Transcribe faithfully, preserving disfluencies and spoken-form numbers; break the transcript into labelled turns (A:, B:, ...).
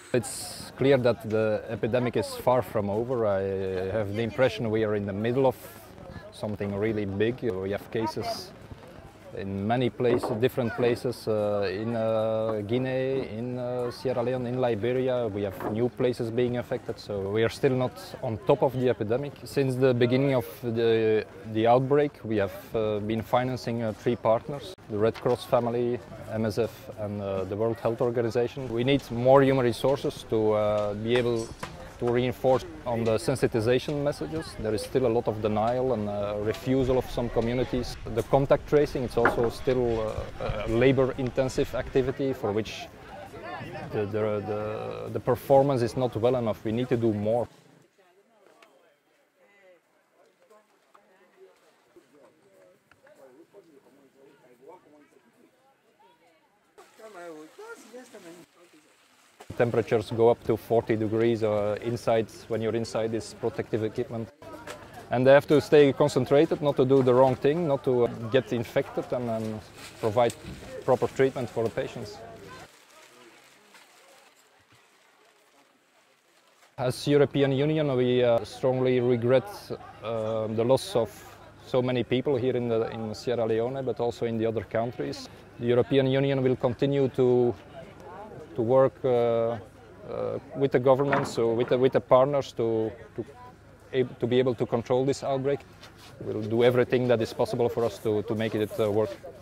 A: It's clear that the epidemic is far from over. I have the impression we are in the middle of something really big. We have cases in many places, different places, uh, in uh, Guinea, in uh, Sierra Leone, in Liberia. We have new places being affected, so we are still not on top of the epidemic. Since the beginning of the, the outbreak, we have uh, been financing uh, three partners, the Red Cross family, M S F and uh, the World Health Organization. We need more human resources to uh, be able to reinforce on the sensitization messages. There is still a lot of denial and uh, refusal of some communities. The contact tracing, it's also still uh, a labor-intensive activity for which the, the, the, the performance is not well enough. We need to do more. Temperatures go up to forty degrees uh, inside when you're inside this protective equipment. And they have to stay concentrated, not to do the wrong thing, not to get infected, and, and provide proper treatment for the patients. As European Union, we uh, strongly regret uh, the loss of so many people here in, the, in Sierra Leone, but also in the other countries. The European Union will continue to to work uh, uh, with the governments, so with the, with the partners to, to, to be able to control this outbreak. We'll do everything that is possible for us to, to make it uh, work.